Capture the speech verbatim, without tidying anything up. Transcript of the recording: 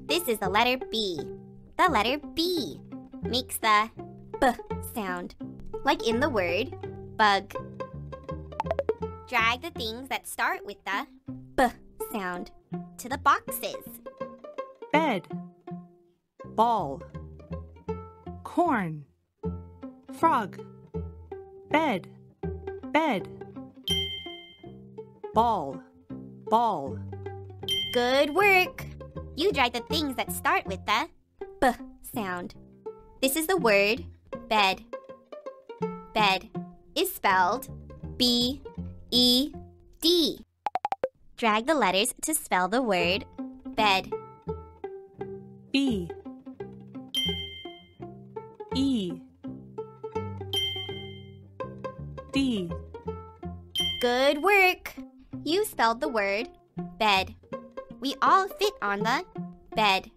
This is the letter B. The letter B makes the B sound, like in the word bug. Drag the things that start with the B sound to the boxes. Bed, ball, corn, frog, bed, bed, ball, ball. Good work! You drag the things that start with the B sound. This is the word bed. Bed is spelled B E D. Drag the letters to spell the word bed. B E D. Good work! You spelled the word bed. We all fit on the bed.